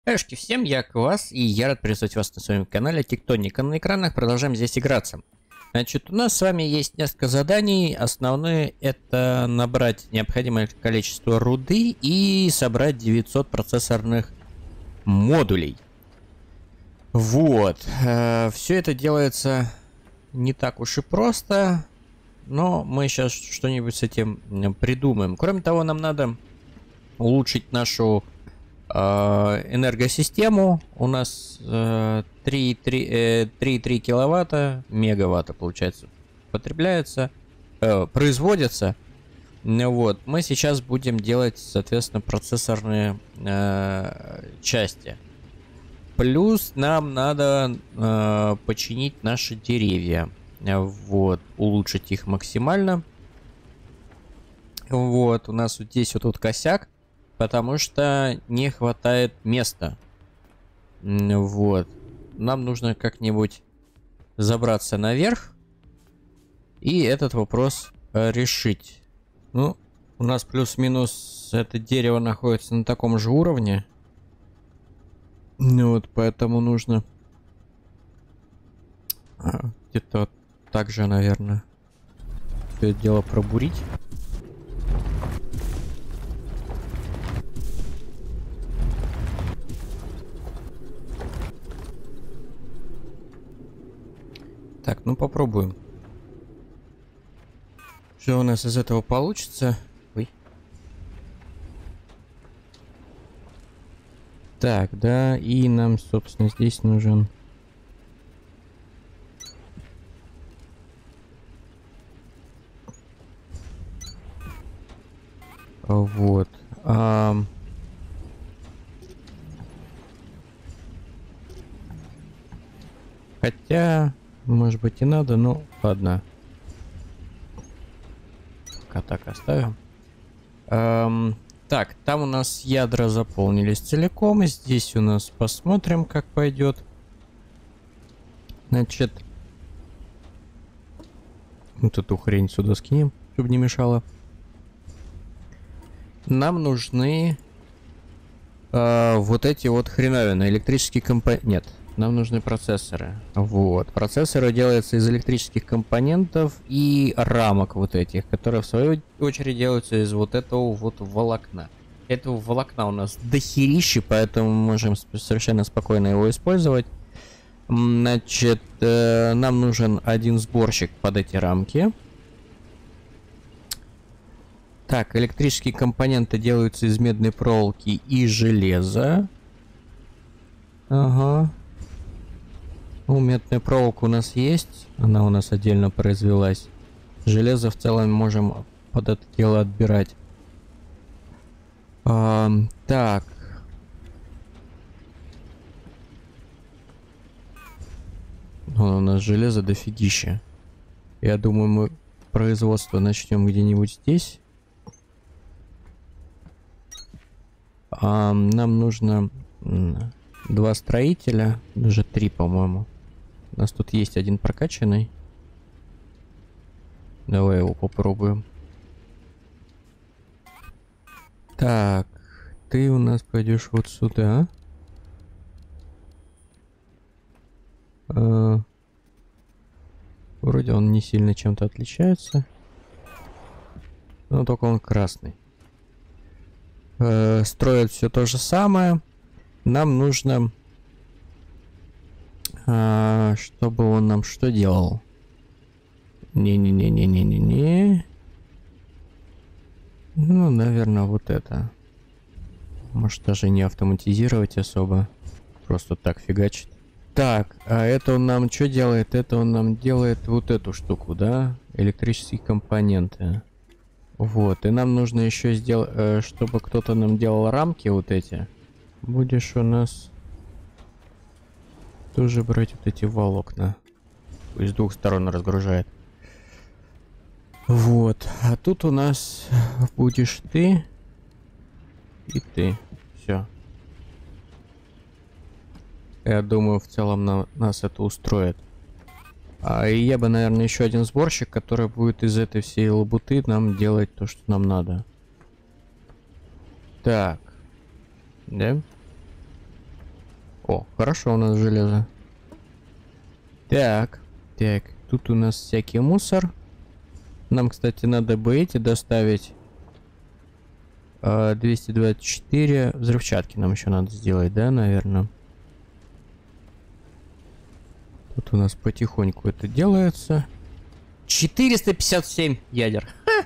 Эшки, всем я Квас, и я рад приветствовать вас на своем канале Тектоника на экранах. Продолжаем здесь играться. Значит, у нас с вами есть несколько заданий. Основные это набрать необходимое количество руды и собрать 900 процессорных модулей. Вот. Все это делается не так уж и просто, но мы сейчас что-нибудь с этим придумаем. Кроме того, нам надо улучшить нашу энергосистему. У нас 3,3 киловатта, мегаватта, получается, потребляется, производится. Вот. Мы сейчас будем делать, соответственно, процессорные части. Плюс нам надо починить наши деревья. Вот. Улучшить их максимально. Вот. У нас вот здесь вот тут косяк. Потому что не хватает места. Вот. Нам нужно как-нибудь забраться наверх и этот вопрос решить. Ну, у нас плюс-минус это дерево находится на таком же уровне. Вот, поэтому нужно где-то так же, наверное, все это дело пробурить. Так, ну попробуем. Что у нас из этого получится? Ой. Так, да, и нам, собственно, здесь нужен... Вот. Хотя... Может быть и надо, но ладно. Пока так оставим. Так, там у нас ядра заполнились целиком. Здесь у нас посмотрим, как пойдет. Значит, вот эту хрень сюда скинем, чтобы не мешало. Нам нужны вот эти вот хреновины. Электрический компонент. Нет. Нам нужны процессоры. Вот. Процессоры делаются из электрических компонентов и рамок вот этих, которые в свою очередь делаются из вот этого вот волокна. Этого волокна у нас дохерища, поэтому мы можем совершенно спокойно его использовать. Значит, нам нужен один сборщик под эти рамки. Так, электрические компоненты делаются из медной проволоки и железа. Ага. Ну, медная проволока у нас есть. Она у нас отдельно произвелась. Железо в целом можем под это дело отбирать. Так. У нас железо дофигища. Я думаю, мы производство начнем где-нибудь здесь. Нам нужно 2 строителя. Даже 3, по-моему. У нас тут есть один прокачанный. Давай его попробуем. Так, ты у нас пойдешь вот сюда. Вроде он не сильно чем-то отличается. Но только он красный. Строят все то же самое. Нам нужно... чтобы он нам что делал? Не-не-не-не-не-не-не. Ну, наверное, вот это. Может, даже не автоматизировать особо. Просто так фигачит. Так, а это он нам что делает? Это он нам делает вот эту штуку, да? Электрические компоненты. Вот, и нам нужно еще сделать, чтобы кто-то нам делал рамки вот эти. Будешь у нас... тоже брать вот эти волокна. С 2 сторон разгружает. Вот. А тут у нас будешь ты и ты. Все. Я думаю, в целом нас это устроит. И я бы, наверное, еще один сборщик, который будет из этой всей лабуты нам делать то, что нам надо. Так. Да? О, хорошо у нас железо. Так, так, тут у нас всякий мусор. Нам, кстати, надо бы эти доставить. 224 взрывчатки нам еще надо сделать, да, наверное. Тут у нас потихоньку это делается. 457 ядер.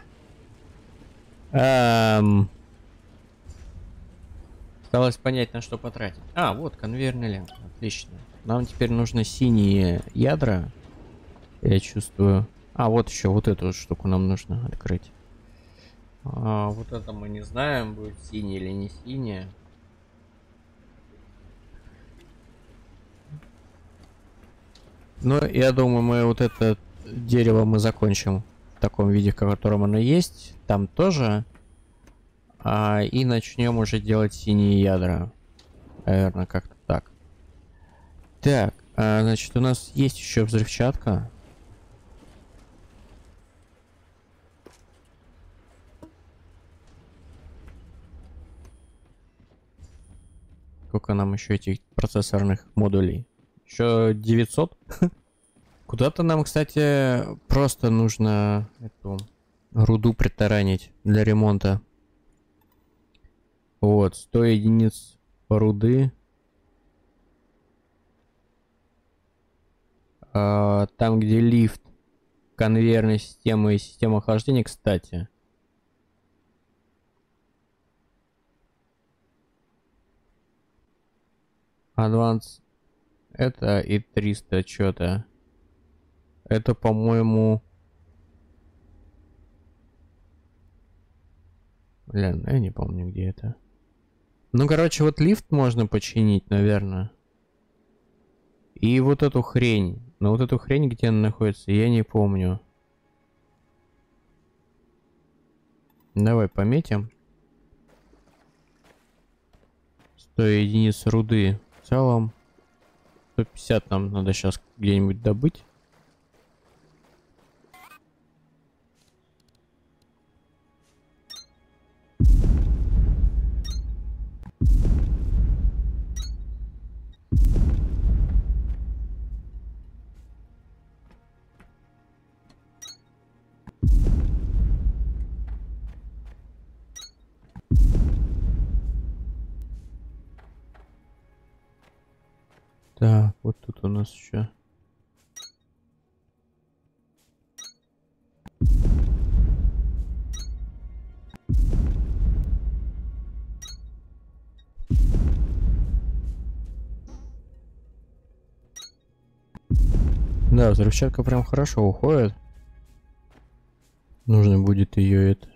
Осталось понять, на что потратить. А, вот конвейерная лента. Отлично. Нам теперь нужны синие ядра. Я чувствую. А, вот еще вот эту вот штуку нам нужно открыть. Вот это мы не знаем, будет синий или не синий. Но я думаю, мы вот это дерево мы закончим в таком виде, в котором оно есть. Там тоже. И начнем уже делать синие ядра. Наверное, как-то так. Так, значит, у нас есть еще взрывчатка. Сколько нам еще этих процессорных модулей? Еще 900? Куда-то нам, кстати, просто нужно эту руду притаранить для ремонта. Вот, 100 единиц руды. Там, где лифт, конвейерная система и система охлаждения, кстати. Адванс. Это и 300 что-то. Это, по-моему... Блин, я не помню, где это. Ну, короче, вот лифт можно починить, наверное. И вот эту хрень. Но вот эту хрень, где она находится, я не помню. Давай пометим. 100 единиц руды. В целом 150 нам надо сейчас где-нибудь добыть. Так, вот тут у нас еще. Да, взрывчатка прям хорошо уходит. Нужно будет ее это.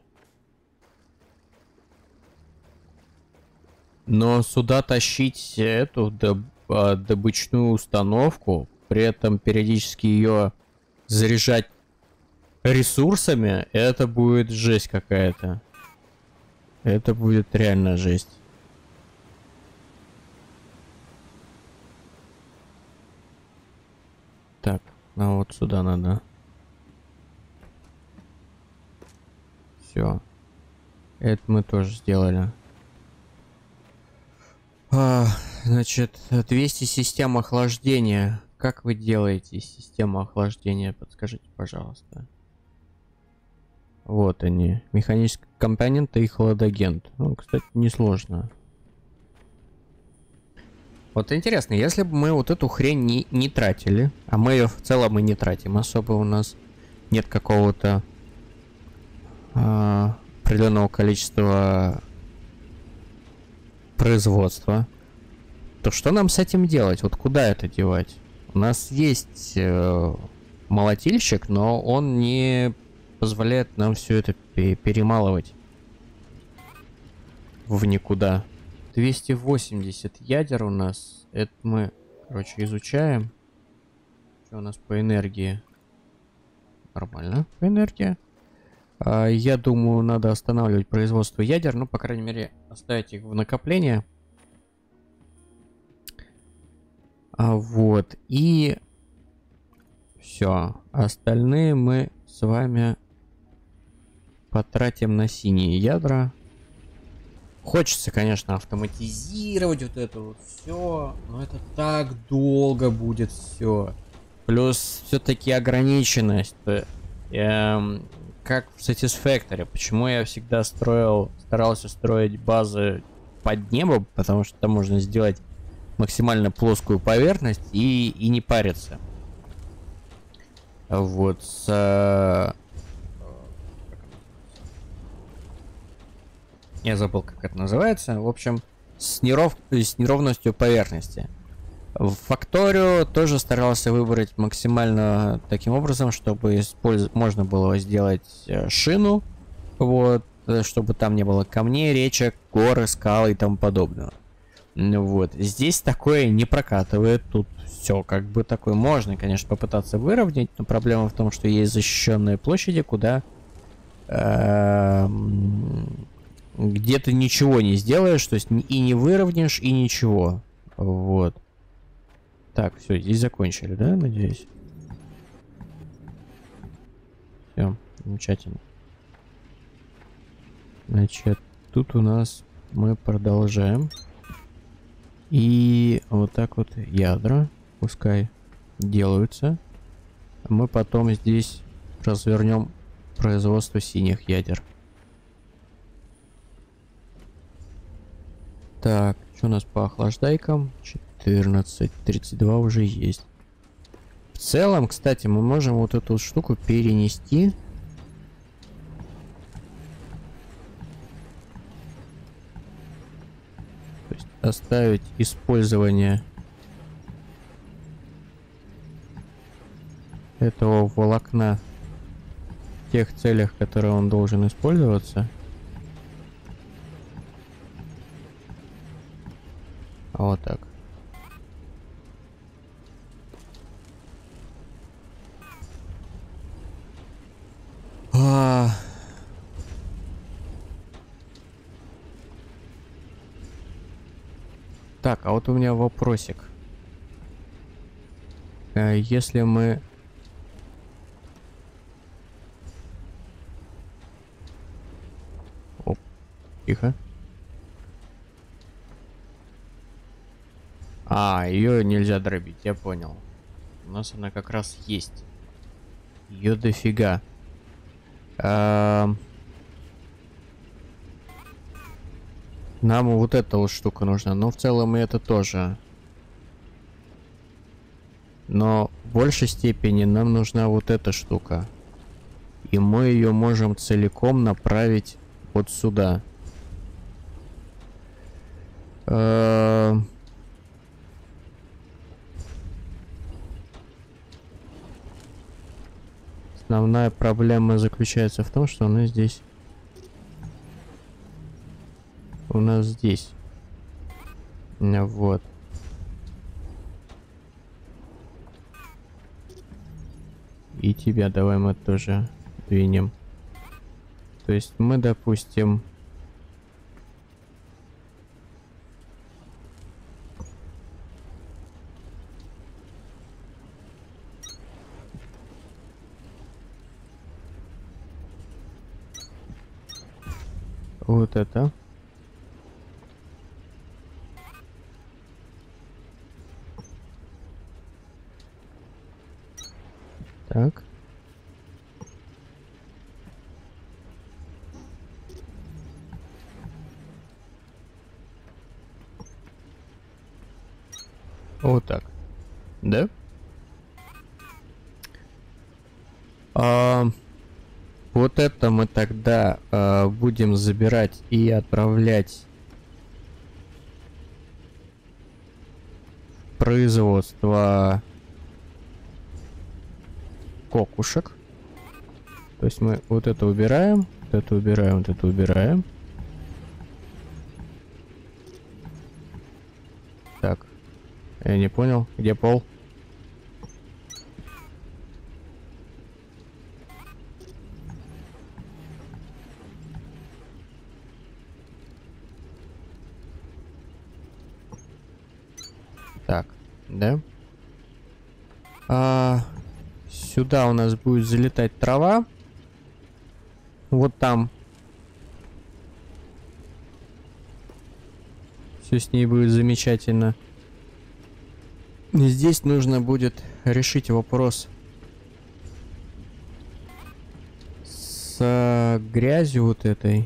Но сюда тащить эту добычную установку, при этом периодически ее заряжать ресурсами, это будет жесть какая-то. Это будет реально жесть. Так, ну вот сюда надо. Все. Это мы тоже сделали. Значит, 200 систем охлаждения. Как вы делаете систему охлаждения? Подскажите, пожалуйста. Вот они. Механические компоненты и холодагент. Ну, кстати, несложно. Вот интересно, если бы мы вот эту хрень не тратили, а мы ее в целом и не тратим особо, у нас нет какого-то определенного количества производства, то что нам с этим делать? Вот куда это девать? У нас есть молотильщик, но он не позволяет нам все это перемалывать в никуда. 280 ядер у нас. Это мы, короче, изучаем. Что у нас по энергии? Нормально по энергии. Я думаю, надо останавливать производство ядер. Ну, по крайней мере, оставить их в накопление. Вот. И все. Остальные мы с вами потратим на синие ядра. Хочется, конечно, автоматизировать вот это вот все, но это так долго будет все. Плюс все-таки ограниченность. Как в Satisfactory. Почему я всегда старался строить базы под небом, потому что там можно сделать максимально плоскую поверхность и не париться. Вот я забыл, как это называется. В общем, с неровностью поверхности. В Factorio тоже старался выбрать максимально таким образом, чтобы можно было сделать шину, вот, чтобы там не было камней, речек, горы, скалы и тому подобного. Вот. Здесь такое не прокатывает. Тут все как бы такое. Можно, конечно, попытаться выровнять, но проблема в том, что есть защищенные площади, куда где ты ничего не сделаешь, то есть и не выровняешь, и ничего. Вот. Так, все, здесь закончили, да, надеюсь? Все, замечательно. Значит, тут у нас мы продолжаем. И вот так вот ядра пускай делаются. Мы потом здесь развернем производство синих ядер. Так, что у нас по охлаждайкам? 14, 32 уже есть. В целом, кстати, мы можем вот эту вот штуку перенести. То есть оставить использование этого волокна в тех целях, в которые он должен использоваться. Вот так. Так, а вот у меня вопросик. Если мы... Оп, тихо. Ее нельзя дробить, я понял. У нас она как раз есть. Ее дофига. Нам вот эта вот штука нужна. Но в целом и это тоже. Но в большей степени нам нужна вот эта штука. И мы ее можем целиком направить вот сюда. Основная проблема заключается в том, что она здесь... У нас здесь. Вот. И тебя давай мы тоже двинем. То есть мы, допустим... Вот это. Так. Вот так. Да? Вот это мы тогда будем забирать и отправлять в производство кокушек. То есть мы вот это убираем, вот это убираем, вот это убираем. Так, я не понял, где пол? Так, да? Сюда у нас будет залетать трава. Вот там. Все с ней будет замечательно. И здесь нужно будет решить вопрос с грязью вот этой.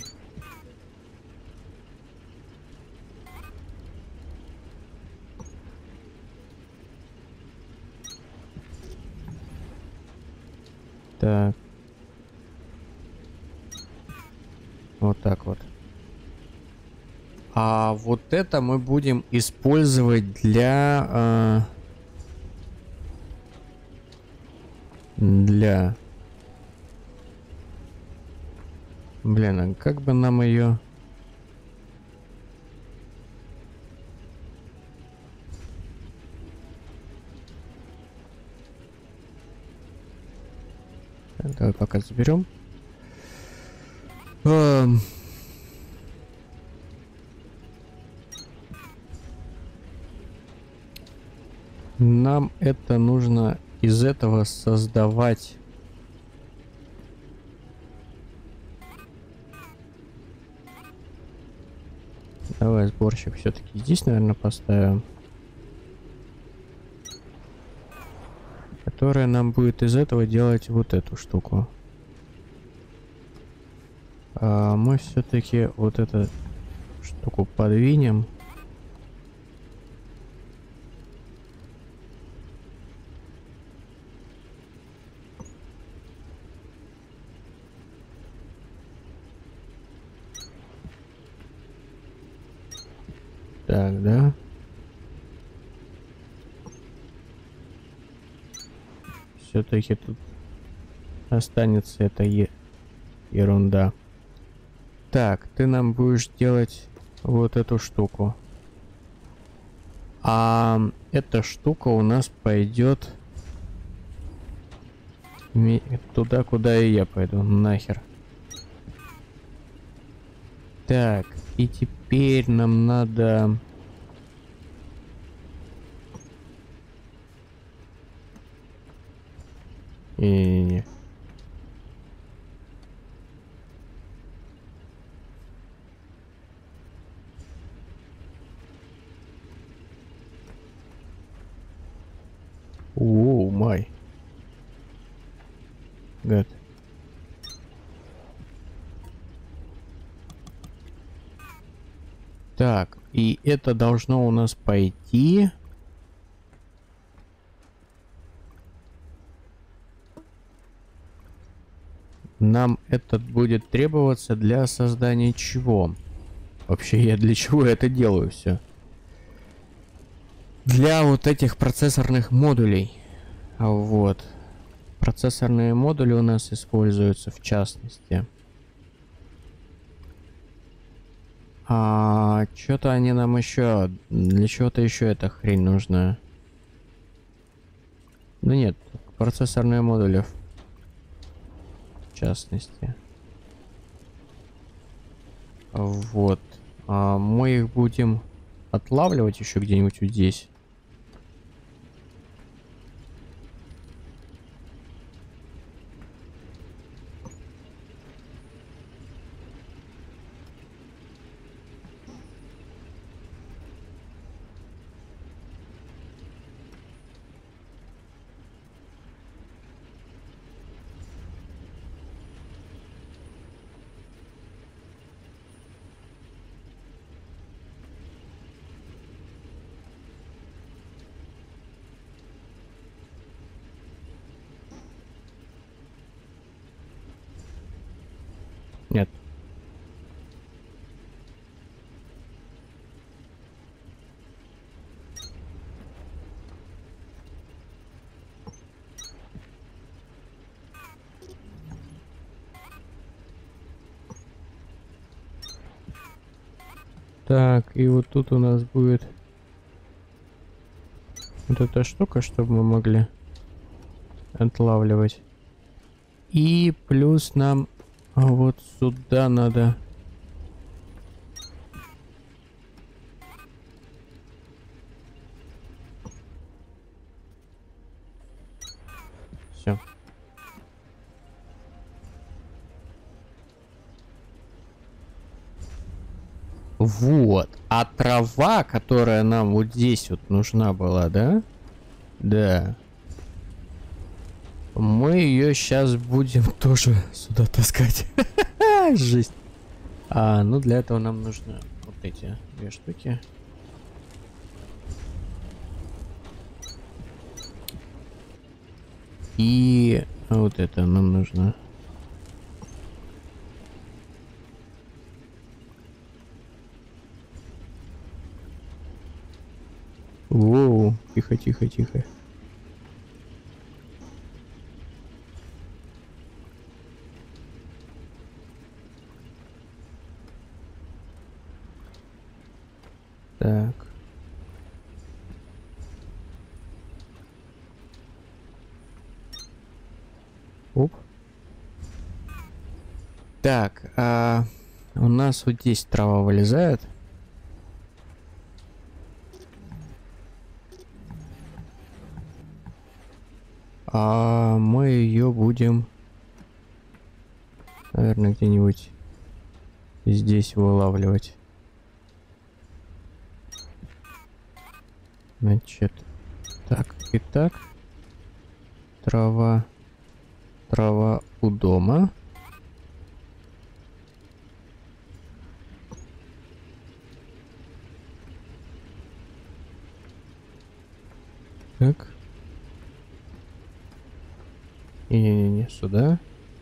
Так. Вот так вот. А вот это мы будем использовать для... Блин, а как бы нам ее... Так, давай пока заберем. Нам это нужно из этого создавать. Давай сборщик все-таки здесь, наверное, поставим. Которая нам будет из этого делать вот эту штуку. А мы все-таки вот эту штуку подвинем. Так, да. Все-таки тут останется эта ерунда. Так, ты нам будешь делать вот эту штуку. А эта штука у нас пойдет туда, куда и я пойду. Нахер. Так, и теперь нам надо... Не-не-не. Оу, май. Гад. Так, и это должно у нас пойти... Нам это будет требоваться для создания чего? Вообще, я для чего это делаю все? Для вот этих процессорных модулей. Вот. Процессорные модули у нас используются в частности. А что-то они нам еще... Для чего-то еще эта хрень нужна. Ну нет, процессорные модули в частности. Вот. Мы их будем отлавливать еще где-нибудь вот здесь. Нет. Так, и вот тут у нас будет вот эта штука, чтобы мы могли отлавливать. И плюс нам вот сюда надо... Все. Вот. А трава, которая нам вот здесь вот нужна была, да? Да. Мы ее сейчас будем тоже сюда таскать. Жесть. Ну для этого нам нужно вот эти две штуки. И вот это нам нужно. Воу, тихо, тихо, тихо. Так. Оп. Так, у нас вот здесь трава вылезает. Мы ее будем, наверное, где-нибудь здесь вылавливать. Значит, так и так. Трава у дома. Так. Не-не-не, сюда.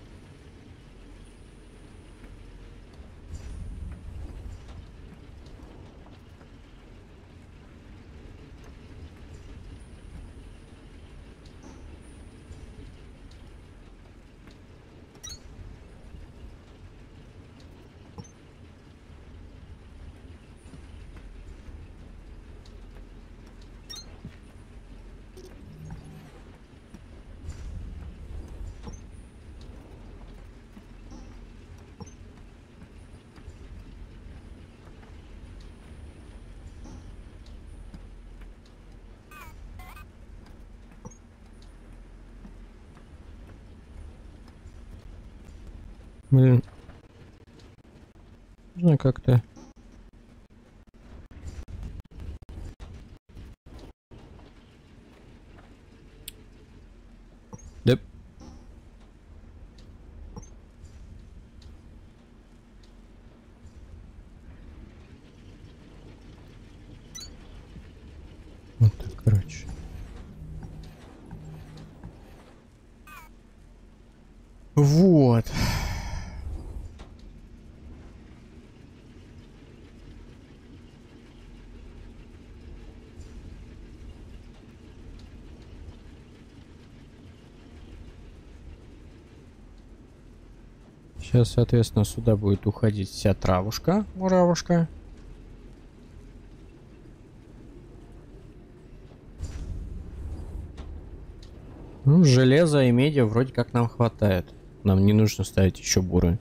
Блин. Нужно как-то... Да. Вот так, короче. Вот. Сейчас, соответственно, сюда будет уходить вся травушка, муравушка. Ну, железа и меди вроде как нам хватает. Нам не нужно ставить еще буры.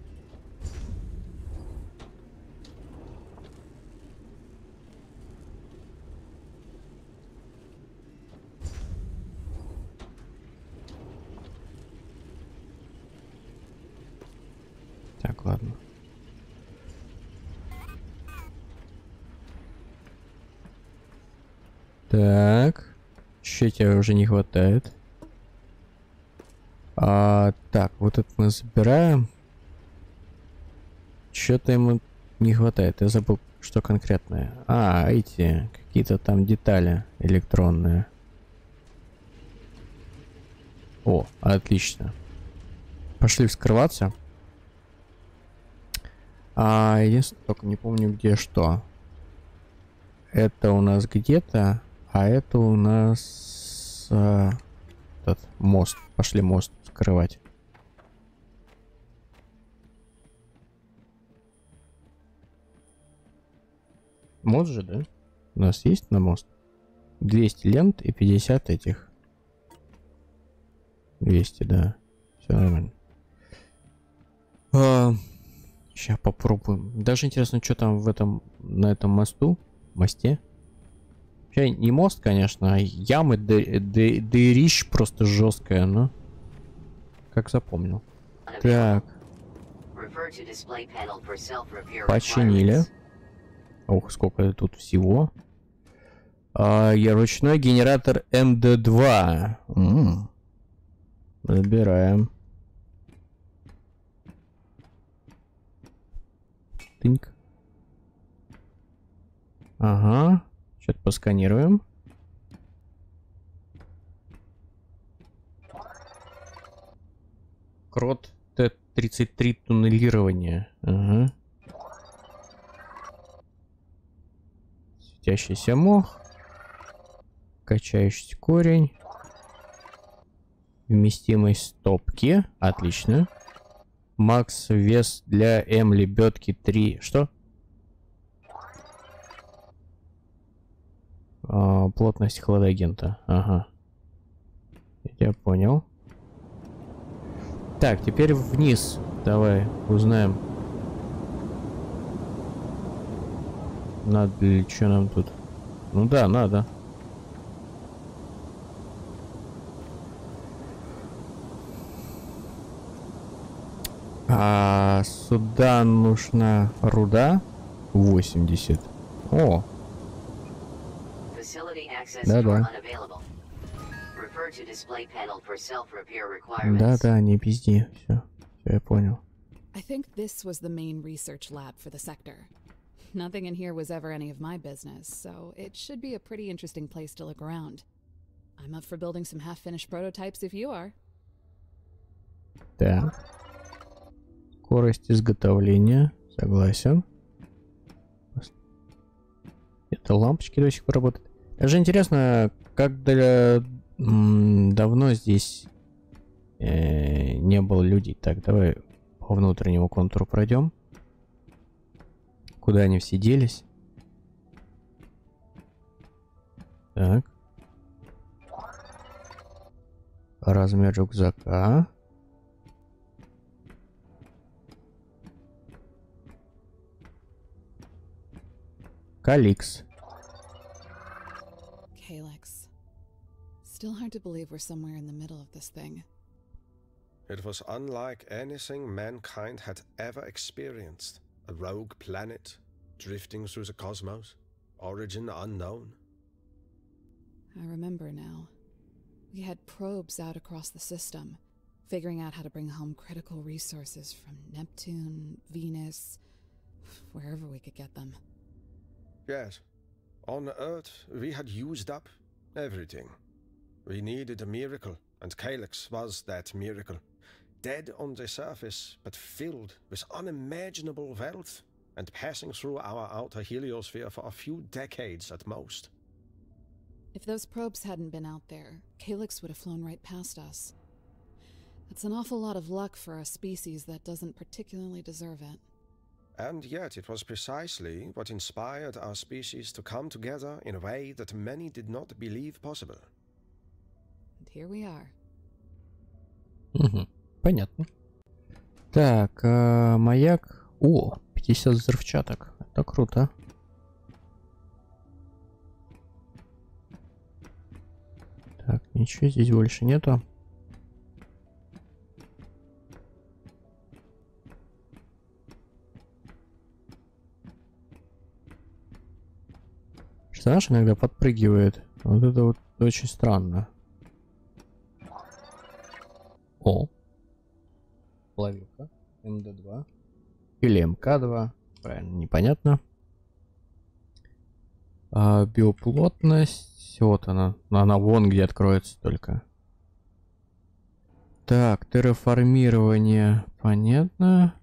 Так, ладно. Так. Еще тебе уже не хватает. Так, вот это мы забираем. Что-то ему не хватает. Я забыл, что конкретное. Эти какие-то там детали электронные. О, отлично. Пошли вскрываться. Единственное, только не помню где что. Это у нас где-то, а это у нас этот мост. Пошли мост вскрывать. Мост же, да? У нас есть на мост? 200 лент и 50 этих. 200, да. Все нормально. Сейчас попробуем. Даже интересно, что там в этом, на этом мосте. Вообще не мост, конечно, а ямы, дырищ просто жесткая, но как запомнил. Так. Починили. Ох, сколько тут всего. Ручной генератор МД2. Забираем. Тыньк. Ага. Что-то посканируем. Крот Т-33 туннелирование. Ага. Светящийся мох. Качающийся корень. Вместимость стопки. Отлично. Макс вес для М лебедки 3. Что? Плотность хладагента. Ага. Я понял. Так, теперь вниз. Давай узнаем. Надо ли что нам тут? Ну да, надо. Сюда нужна руда 80. О. Да-да. Да-да, не пизди. Все, я понял. I think this was the main research lab for the sector. Nothing in here was ever any of my business, so it should be a pretty interesting place to look around. I'm up for building some half-finished prototypes if you are. Так. Скорость изготовления. Согласен. Это лампочки до сих пор работают. Даже интересно, как давно здесь не было людей. Так, давай по внутреннему контуру пройдем. Куда они все делись? Так. Размер рюкзака. Каликс. Calyx. Still hard to believe we're somewhere in the middle of this thing. It was unlike anything mankind had ever experienced. A rogue planet, drifting through the cosmos, origin unknown. I remember now. We had probes out across the system, figuring out how to bring home critical resources from Neptune, Venus, wherever we could get them. Yes. On Earth, we had used up everything. We needed a miracle, and Calyx was that miracle. Dead on the surface, but filled with unimaginable wealth, and passing through our outer heliosphere for a few decades at most. If those probes hadn't been out there, Calyx would have flown right past us. That's an awful lot of luck for a species that doesn't particularly deserve it. And yet it was precisely what inspired our species to come together in a way that many did not believe possible. And here we are. Понятно. Так, маяк. О, 50 взрывчаток. Это круто. Так, ничего здесь больше нету. Знаешь, иногда подпрыгивает. Вот это вот очень странно. О. Плавилка. МД2. Или МК2. Правильно, непонятно. Биоплотность. Вот она. Она вон где откроется только. Так, терраформирование. Понятно.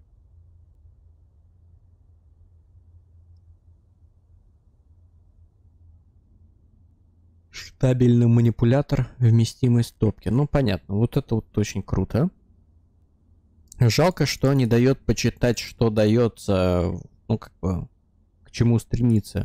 Штабельный манипулятор вместимой стопки. Ну, понятно. Вот это вот очень круто. Жалко, что не дает почитать, что дается, ну, как бы, к чему стремиться.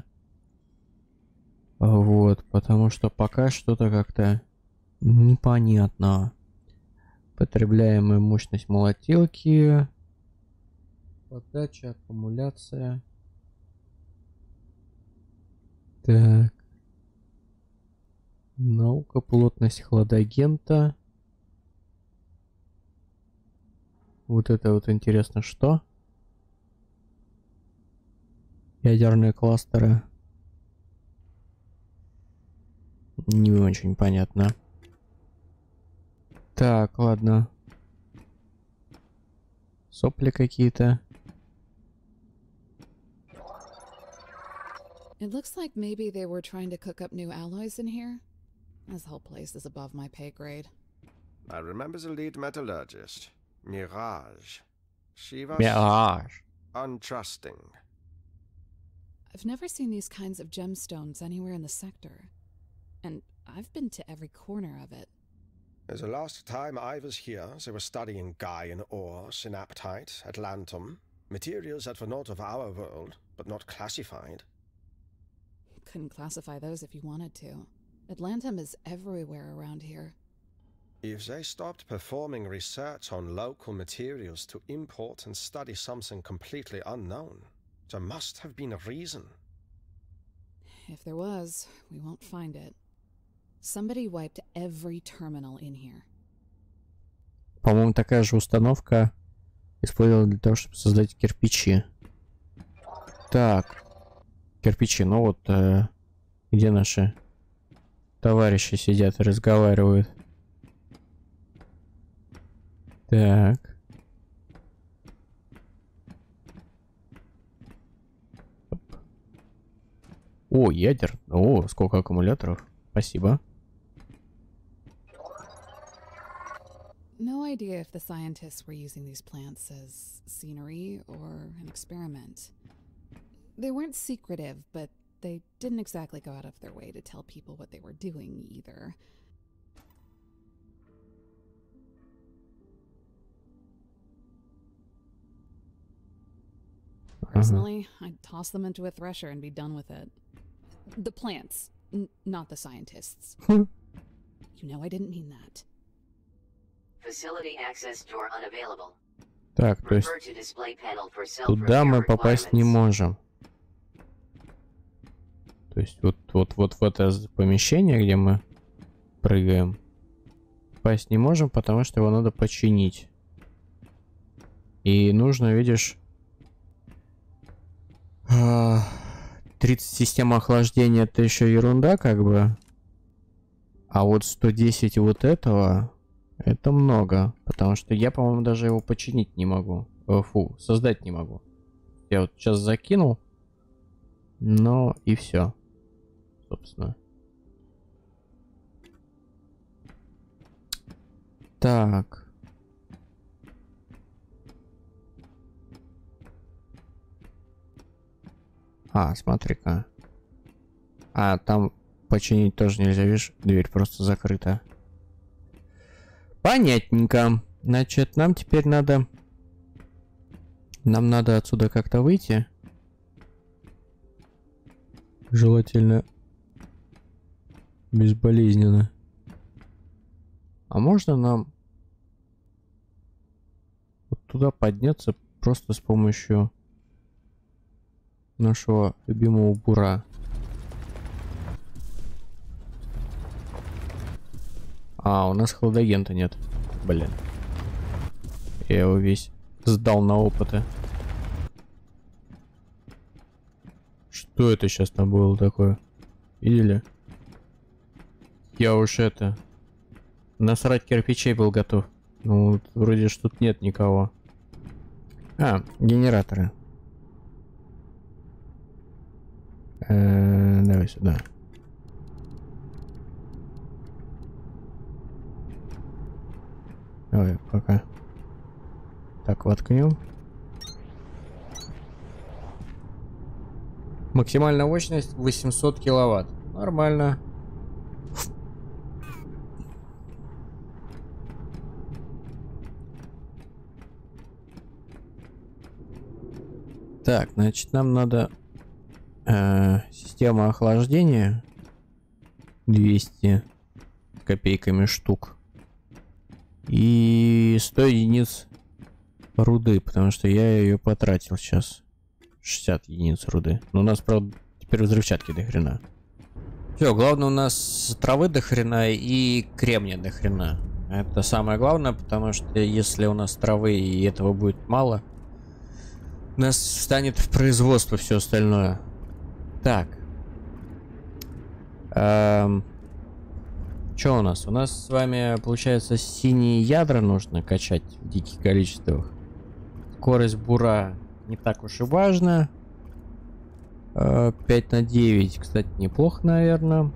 Вот, потому что пока что-то как-то непонятно. Потребляемая мощность молотилки. Подача, аккумуляция. Так. Наука, плотность хладагента. Вот это вот интересно, что? Ядерные кластеры. Не очень понятно. Так, ладно. Сопли какие-то. It looks like maybe they were trying to cook up new alloys in here. This whole place is above my pay grade. I remember the lead metallurgist, Mirage. She was Мираж. untrusting. I've never seen these kinds of gemstones anywhere in the sector. And I've been to every corner of it. The last time I was here, they were studying Gaian ore, synaptite, atlantum, materials that were not of our world, but not classified. Couldn't classify those if you wanted to. Atlantum is everywhere around here. If they stopped performing research on local materials to import and study something completely unknown, there must have been a reason. If there was, we won't find it. Somebody wiped every terminal in here. По-моему, такая же установка использовалась для того, чтобы создать кирпичи. Так. Кирпичи. Ну вот, где наши товарищи сидят и разговаривают. Так. О, ядер. О, сколько аккумуляторов. Спасибо. No idea if the scientists were using these plants as scenery or an experiment. They weren't secretive, but they didn't exactly go out of their way to tell people what they were doing either. Personally, I'd toss them into a thresher and be done with it. The plants, not the scientists. You know I didn't mean that. Facility access door unavailable. Так, то есть Refer to display panel for туда мы self-repair попасть не requirements. можем. То есть вот в это помещение, где мы прыгаем, попасть не можем, потому что его надо починить. И нужно, видишь, 30 систем охлаждения — это еще ерунда, как бы. А вот 110 вот этого — это много. Потому что я, по-моему, даже его починить не могу. Фу, создать не могу. Я вот сейчас закинул. Но и все. Собственно. Так. Смотри-ка. Там починить тоже нельзя, видишь? Дверь просто закрыта. Понятненько. Значит, нам теперь надо... Нам надо отсюда как-то выйти. Желательно безболезненно. А можно нам вот туда подняться просто с помощью нашего любимого бура? У нас хладагента нет. Блин. Я его весь сдал на опыты. Что это сейчас там было такое? Видели? Я уж это... Насрать кирпичей был готов. Ну, вот, вроде ж тут нет никого. Генераторы. Давай сюда. Давай, пока. Так, воткнем. Максимальная мощность 800 киловатт. Нормально. Так, значит, нам надо система охлаждения 200 копейками штук и 100 единиц руды, потому что я ее потратил сейчас. 60 единиц руды. Но у нас, правда, теперь взрывчатки до хрена. Все, главное, у нас травы до хрена и кремния до хрена. Это самое главное, потому что если у нас травы и этого будет мало, у нас встанет в производство все остальное. Так. Что у нас? У нас с вами, получается, синие ядра нужно качать в диких количествах. Скорость бура не так уж и важно. 5 на 9, кстати, неплохо, наверное.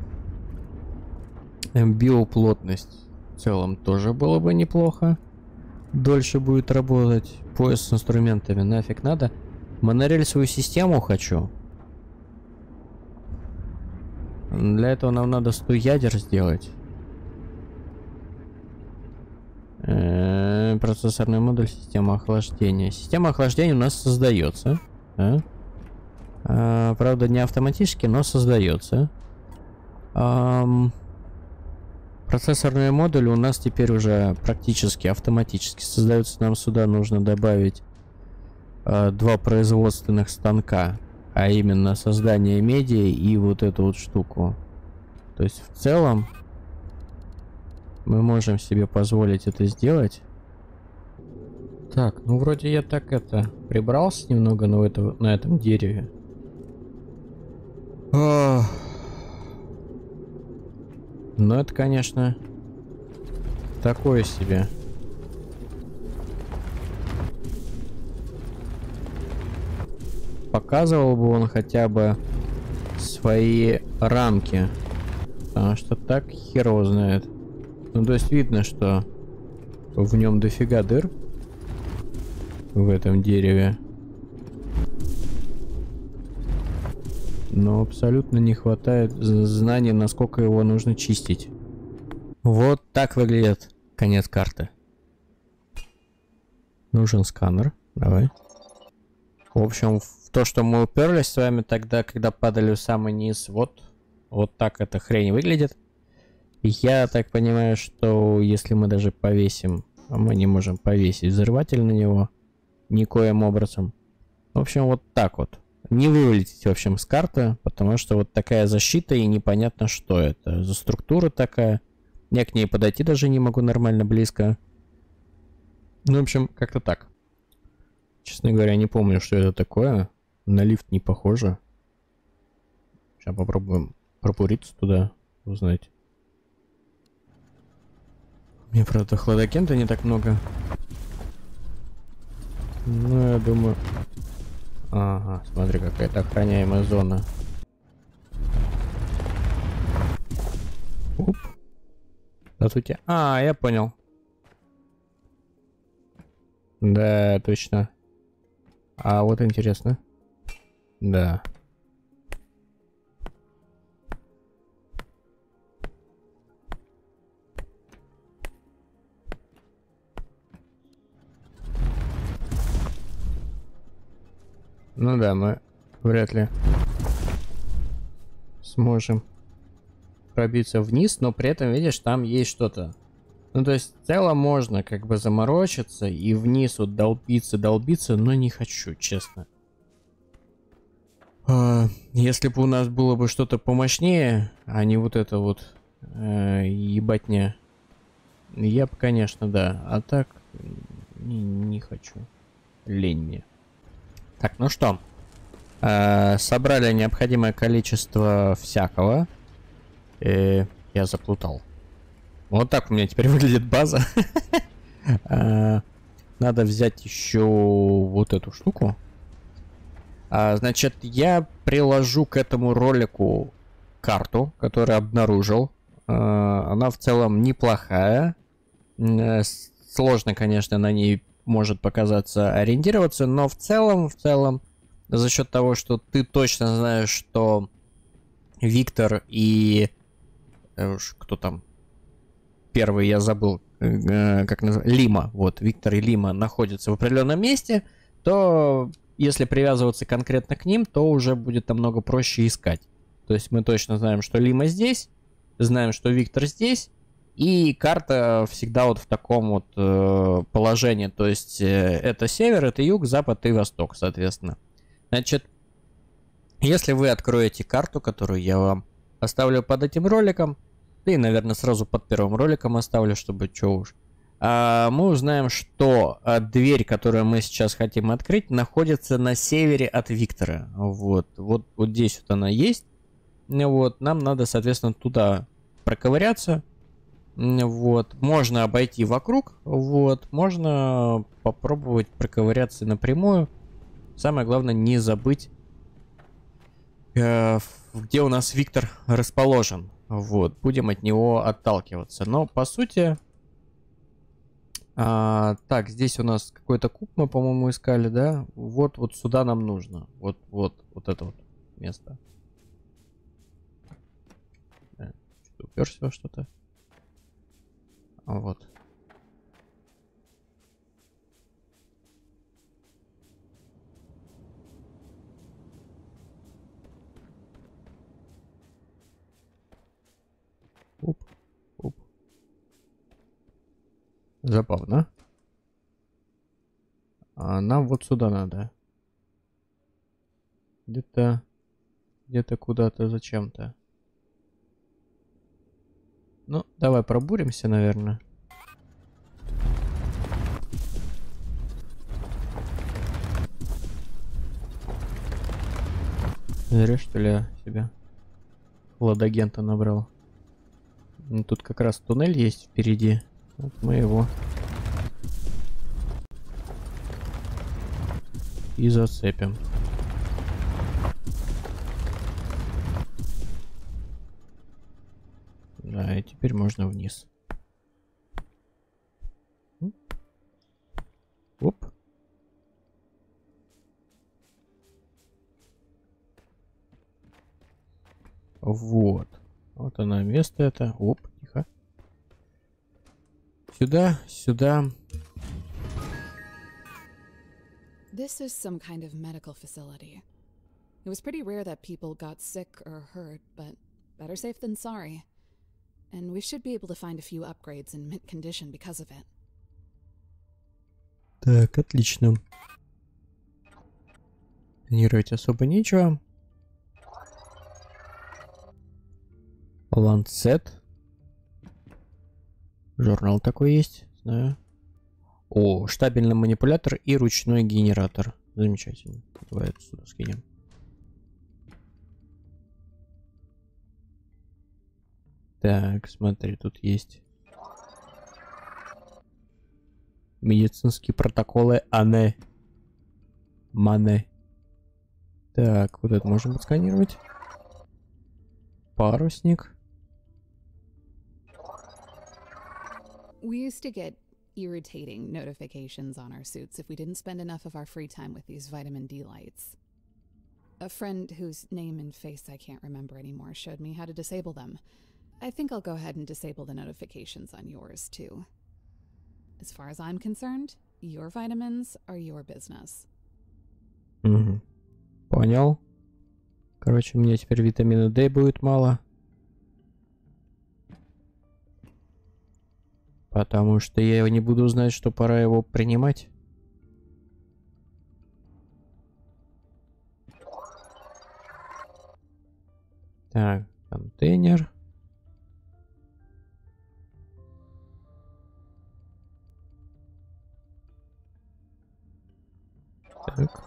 Биоплотность в целом тоже было бы неплохо. Дольше будет работать. Пояс с инструментами нафиг надо. Монорельсовую систему хочу. Для этого нам надо 100 ядер сделать. Процессорный модуль, система охлаждения. Система охлаждения у нас создается. Да? Правда, не автоматически, но создается. Процессорные модули у нас теперь уже практически автоматически создаются. Нам сюда нужно добавить 2 производственных станка, а именно создание медиа и вот эту вот штуку. То есть в целом мы можем себе позволить это сделать. Так, ну вроде я так это прибрался немного на этом дереве. Но это, конечно, такое себе. Показывал бы он хотя бы свои рамки. Потому что так хер его знает. Ну, то есть видно, что в нем дофига дыр. В этом дереве. Но абсолютно не хватает знаний, насколько его нужно чистить. Вот так выглядит конец карты. Нужен сканер. Давай. В общем, в то, что мы уперлись с вами тогда, когда падали в самый низ, вот так эта хрень выглядит. Я так понимаю, что если мы даже повесим, а мы не можем повесить взрыватель на него никоим образом. В общем, вот так вот. Не вылететь, в общем, с карты, потому что вот такая защита, и непонятно, что это за структура такая. Я к ней подойти даже не могу нормально близко. Ну, в общем, как-то так. Честно говоря, не помню, что это такое. На лифт не похоже. Сейчас попробуем пропуриться туда, узнать. Мне, правда, хладокента не так много. Ну, я думаю... Ага, смотри, какая-то охраняемая зона. Уп. Здравствуйте. А, я понял. Да, точно. А вот интересно. Да. Ну да, мы вряд ли сможем пробиться вниз, но при этом, видишь, там есть что-то. Ну, то есть, в целом можно как бы заморочиться и вниз вот долбиться, но не хочу, честно. Если бы у нас было бы что-то помощнее, а не вот это вот ебатня, я бы, конечно, да. А так, не хочу. Лень мне. Так, ну что, собрали необходимое количество всякого. Я заплутал. Вот так у меня теперь выглядит база. Надо взять еще вот эту штуку. Значит, я приложу к этому ролику карту, которую обнаружил. Она в целом неплохая. Сложно, конечно, на ней может показаться ориентироваться, но в целом, за счет того, что ты точно знаешь, что Виктор и... кто там? Первый, я забыл, как называется, Лима. Вот, Виктор и Лима находятся в определенном месте, то если привязываться конкретно к ним, то уже будет намного проще искать. То есть мы точно знаем, что Лима здесь, знаем, что Виктор здесь, и карта всегда вот в таком вот положении. То есть это север, это юг, запад и восток, соответственно. Значит, если вы откроете карту, которую я вам оставлю под этим роликом, и, наверное, сразу под первым роликом оставлю, чтобы что уж. мы узнаем, что дверь, которую мы сейчас хотим открыть, находится на севере от Виктора. Вот здесь вот она есть. Вот, нам надо, соответственно, туда проковыряться. Вот, можно обойти вокруг. Вот, можно попробовать проковыряться напрямую. Самое главное, не забыть, где у нас Виктор расположен. Вот, будем от него отталкиваться. Но, по сути... так, здесь у нас какой-то куб мы, по-моему, искали, да? Вот сюда нам нужно. Вот это вот место. Да, что-то уперся во что-то. Вот. Оп. Забавно. А нам вот сюда надо. Где-то куда-то зачем-то. Ну, давай пробуримся, наверное. Зря, что ли, я себе хладагента набрал. Ну, тут как раз туннель есть впереди. Вот мы его и зацепим. Да, и теперь можно вниз. Оп. Вот. Вот оно место это. Оп, тихо. Сюда. This is some kind of medical facility. It was pretty rare that people got sick or hurt, but better safe than sorry. And we should be able to find a few upgrades in mint condition because of it. Так, отлично. Планировать особо нечего. Ланцет. Журнал такой есть, знаю. О, штабельный манипулятор и ручной генератор. Замечательно. Давай это сюда скинем. Так, смотри, тут есть медицинские протоколы АНЕ. МАНЕ. Так, вот это можно отсканировать. Парусник. We used to get irritating notifications on our suits if we didn't spend enough of our free time with these vitamin D lights. A friend whose name and face I can't remember anymore showed me how to disable them. I think I'll go ahead and disable the notifications on yours too. As far as I'm concerned, your vitamins are your business. Угу. Понял. Короче, мне теперь витамина D будет мало. Потому что я не буду знать, что пора его принимать. Так, контейнер. Так.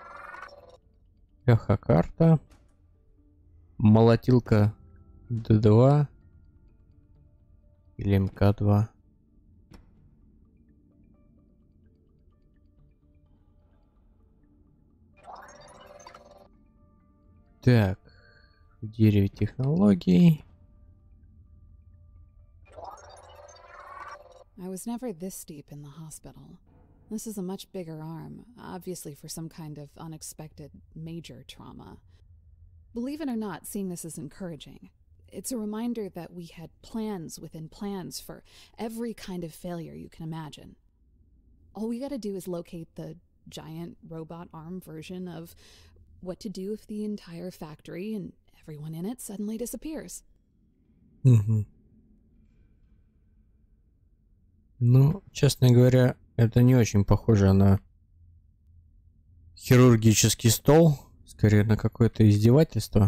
Эхокарта. Молотилка Д2. Или МК2. Так, в дереве технологий. I was never this deep in the hospital. This is a much bigger arm, obviously for some kind of unexpected major trauma. Believe it or not, seeing this is encouraging. It's a reminder that we had plans within plans for every kind of failure you can imagine. All we gotta do is locate the giant robot arm version of what to do if the entire factory and everyone in it suddenly disappears. Угу. Ну, честно говоря, это не очень похоже на хирургический стол. Скорее на какое-то издевательство.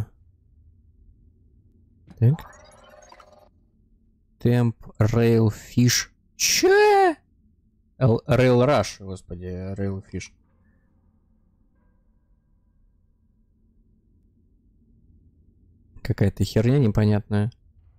Так. Темп, рейл, фиш. Че? Rail Rush, господи, Rail Fish. Какая-то херня непонятная.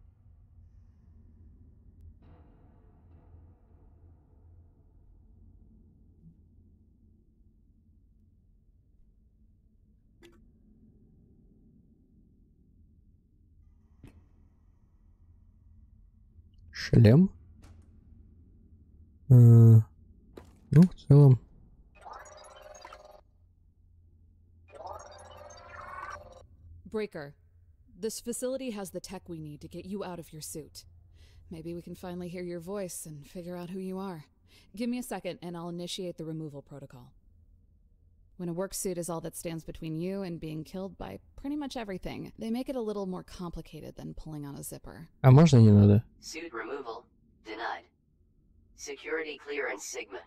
Шлем? Ну, в целом. Breaker, this facility has the tech we need to get you out of your suit. Maybe we can finally hear your voice and figure out who you are. Give me a second and I'll initiate the removal protocol. When a work suit is all that stands between you and being killed by pretty much everything, they make it a little more complicated than pulling on a zipper. А можно не надо? Suit removal denied. Security clearance Sigma.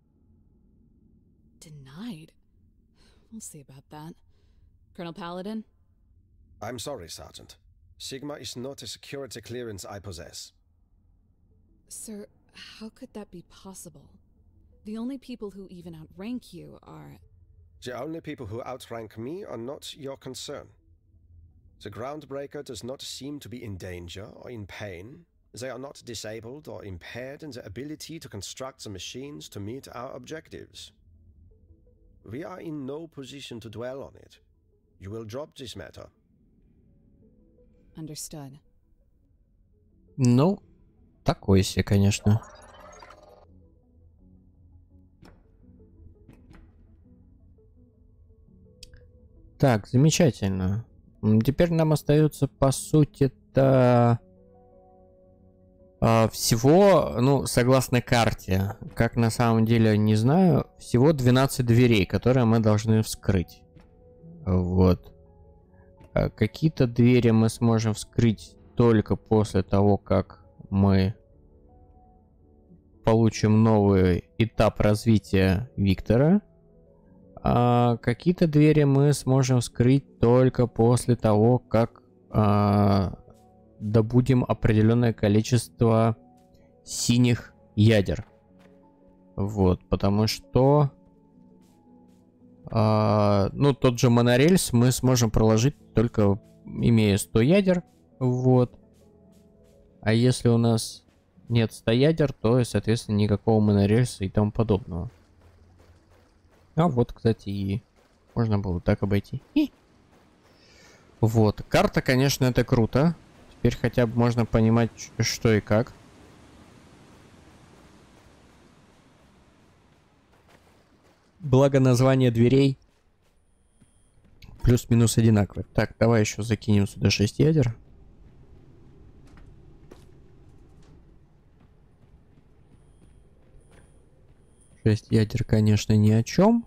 Denied? We'll see about that. Colonel Paladin? I'm sorry, Sergeant. Sigma is not a security clearance I possess. Sir, how could that be possible? The only people who even outrank you are... The only people who outrank me are not your concern. The Groundbreaker does not seem to be in danger or in pain. They are not disabled or impaired in their ability to construct the machines to meet our objectives. We are in no position to dwell on it. You will drop this matter. Understood. Ну, такой себе, конечно. Так, замечательно. Теперь нам остается, по сути-то, всего, ну, согласно карте, как на самом деле, не знаю, всего 12 дверей, которые мы должны вскрыть. Вот. Какие-то двери мы сможем вскрыть только после того, как мы получим новый этап развития Виктора. А какие-то двери мы сможем вскрыть только после того, как добудем определенное количество синих ядер. Вот, потому что ну, тот же монорельс мы сможем проложить только имея 100 ядер. Вот. А если у нас нет 100 ядер, то, соответственно, никакого монорельса и тому подобного. А вот, кстати, и можно было так обойти. Вот. Карта, конечно, это круто. Теперь хотя бы можно понимать, что и как. Благо название дверей плюс-минус одинаковые. Так, давай еще закинем сюда 6 ядер. Шесть ядер, конечно, ни о чем.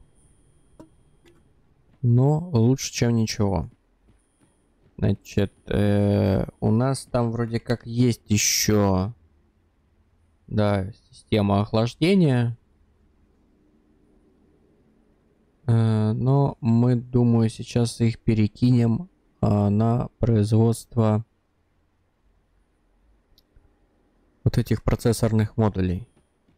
Но лучше, чем ничего. Значит, у нас там вроде как есть еще, да, система охлаждения. Но мы, думаю, сейчас их перекинем на производство вот этих процессорных модулей.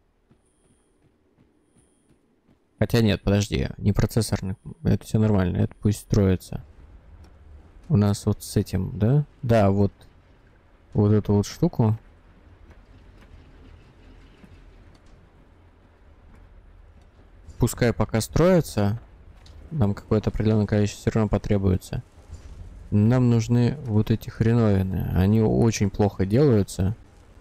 Хотя нет, подожди, не процессорных, это все нормально, это пусть строится. У нас вот с этим, да? Да, вот эту вот штуку. Пускай пока строится, нам какое-то определенное количество все равно потребуется. Нам нужны вот эти хреновины, они очень плохо делаются.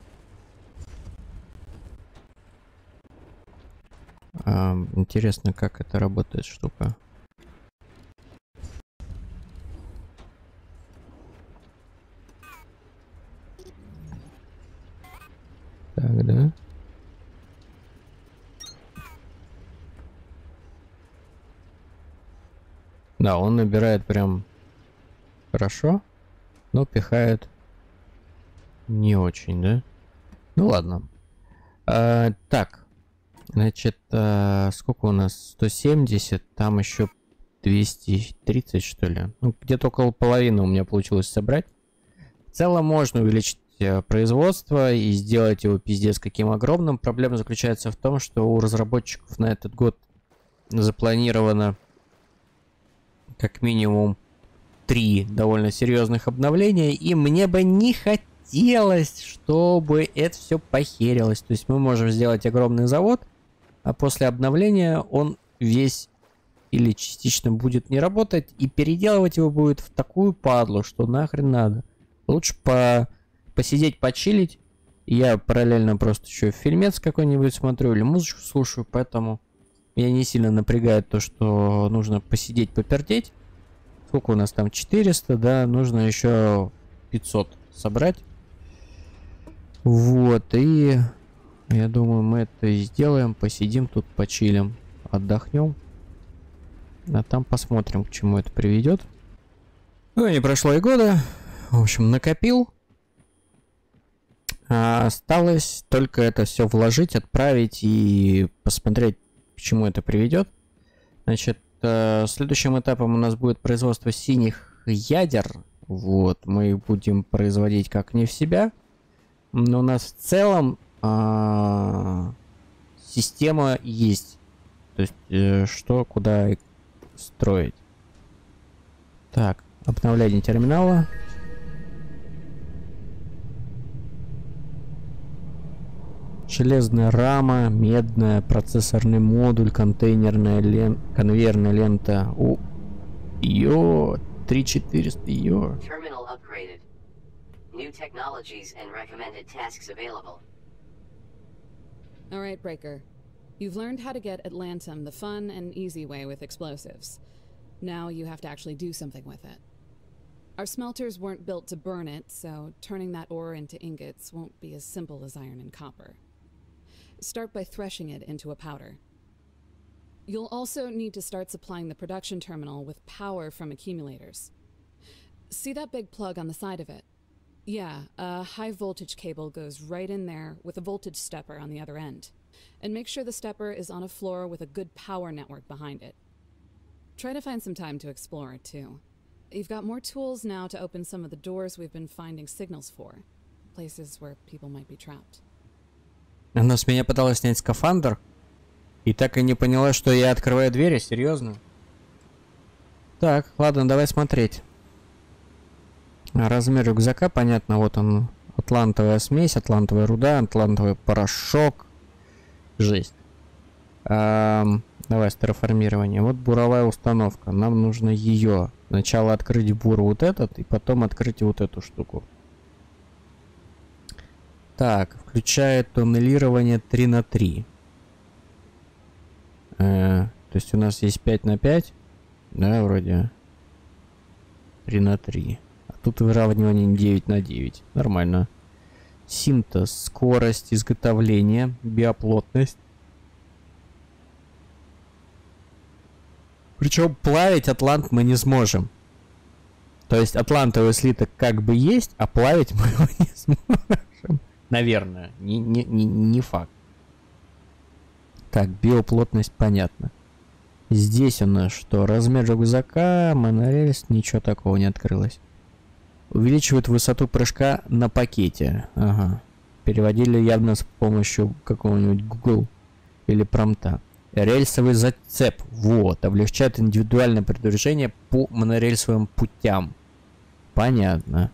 Интересно, как это работает штука. Так, да. Да, он набирает прям хорошо, но пихает не очень, да? Ну ладно. Так. Значит, сколько у нас? 170, там еще 230, что ли? Ну, где-то около половины у меня получилось собрать. В целом можно увеличить производство и сделать его пиздец каким огромным. Проблема заключается в том, что у разработчиков на этот год запланировано как минимум 3 довольно серьезных обновления, и мне бы не хотелось, чтобы это все похерилось. То есть мы можем сделать огромный завод, а после обновления он весь или частично будет не работать, и переделывать его будет в такую падлу, что нахрен надо. Лучше посидеть, почилить. Я параллельно просто еще фильмец какой-нибудь смотрю или музычку слушаю, поэтому меня не сильно напрягает то, что нужно посидеть, попердеть. Сколько у нас там? 400, да? Нужно еще 500 собрать. Вот, и я думаю, мы это и сделаем. Посидим тут, почилим, отдохнем. А там посмотрим, к чему это приведет. Ну, не прошло и года. В общем, накопил. Осталось только это все вложить, отправить и посмотреть, к чему это приведет. Значит, следующим этапом у нас будет производство синих ядер. Вот, мы их будем производить как не в себя. Но у нас в целом система есть. То есть, что, куда строить. Так, обновление терминала. Железная рама, медная, процессорный модуль, конвейерная лента. О, 3400, Terminal upgraded. New technologies and recommended tasks available. All right, Breaker. You've learned how to get Atlantum the fun and easy way with explosives. Now you have to actually do something with it. Our smelters weren't built to burn it, so turning that ore into ingots won't be as simple as iron and copper. Start by threshing it into a powder. You'll also need to start supplying the production terminal with power from accumulators. See that big plug on the side of it? Yeah, a high voltage cable goes right in there with a voltage stepper on the other end. And make sure the stepper is on a floor with a good power network behind it. Try to find some time to explore it too. You've got more tools now to open some of the doors we've been finding signals for. Places where people might be trapped. Она с меня пыталась снять скафандр и так и не поняла, что я открываю двери. Серьезно? Так, ладно, давай смотреть. Размер рюкзака, понятно, вот он. Атлантовая смесь, атлантовая руда, атлантовый порошок. Жесть. Давай, терраформирование. Вот буровая установка. Нам нужно ее. Сначала открыть бур вот этот, и потом открыть вот эту штуку. Так, включает туннелирование 3 на 3. То есть у нас есть 5 на 5. Да, вроде. 3 на 3. А тут выравнивание 9 на 9. Нормально. Синтез, скорость изготовления, биоплотность. Причем плавить атлант мы не сможем. То есть атлантовый слиток как бы есть, а плавить мы его не сможем. Наверное, не факт. Так, биоплотность понятно. Здесь у нас что? Размер рюкзака, монорельс, ничего такого не открылось. Увеличивает высоту прыжка на пакете. Ага. Переводили явно с помощью какого-нибудь Google или промпта. Рельсовый зацеп. Вот. Облегчает индивидуальное передвижение по монорельсовым путям. Понятно.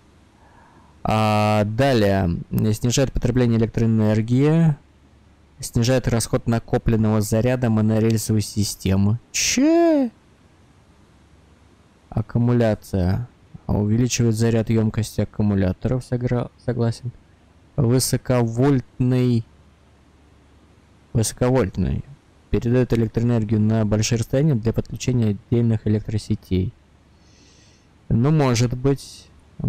Далее. Снижает потребление электроэнергии. Снижает расход накопленного заряда монорельсовой системы. Че? Аккумуляция. Увеличивает заряд емкости аккумуляторов. Согласен. Высоковольтный. Передает электроэнергию на большие расстояния для подключения отдельных электросетей. Ну, может быть.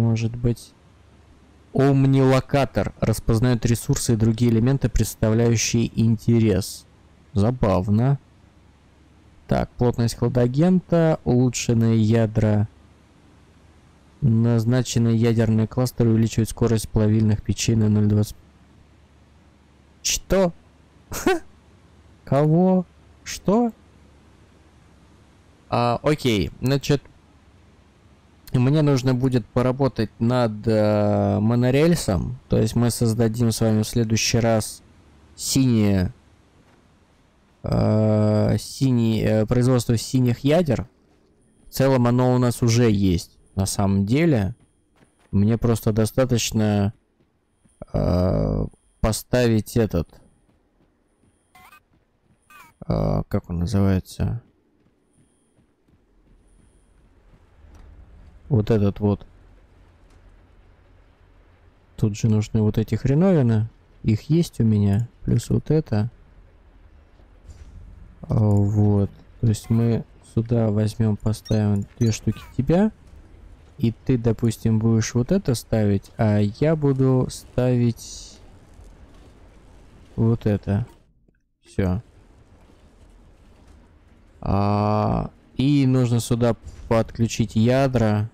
Омнилокатор распознает ресурсы и другие элементы, представляющие интерес. Забавно. Так, плотность хладагента, улучшенные ядра. Назначенные ядерные кластеры увеличивают скорость плавильных печей на 0,20. Что? Кого? Что? Окей, значит, Мне нужно будет поработать над монорельсом. То есть мы создадим с вами в следующий раз производство синих ядер. В целом оно у нас уже есть. На самом деле. Мне просто достаточно поставить этот... как он называется? Вот этот вот. Тут же нужны вот эти хреновины. Их есть у меня. Плюс вот это. Вот. То есть мы сюда возьмем, поставим 2 штуки тебя. И ты, допустим, будешь вот это ставить, а я буду ставить вот это. Все. И нужно сюда подключить ядра.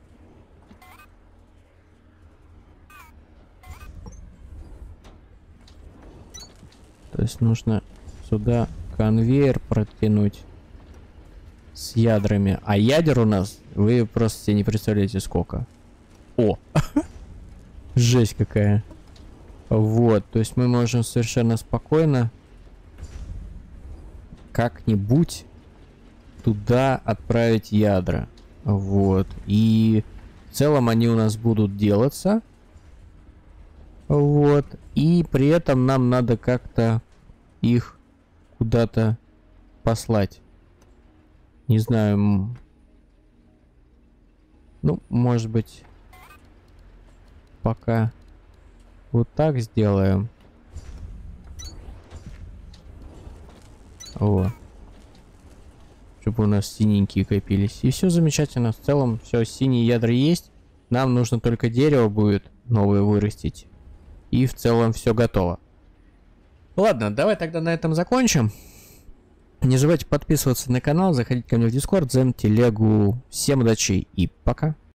То есть нужно сюда конвейер протянуть с ядрами. А ядер у нас, вы просто себе не представляете сколько. О! Жесть какая. Вот, то есть мы можем совершенно спокойно как-нибудь туда отправить ядра. Вот. И в целом они у нас будут делаться. Вот. И при этом нам надо как-то их куда-то послать. Не знаю. Ну, может быть, пока вот так сделаем. О. Чтобы у нас синенькие копились. И все замечательно. В целом, все, синие ядра есть. Нам нужно только дерево будет новое вырастить. И в целом все готово. Ладно, давай тогда на этом закончим. Не забывайте подписываться на канал, заходить ко мне в Discord, Зен, телегу. Всем удачи и пока.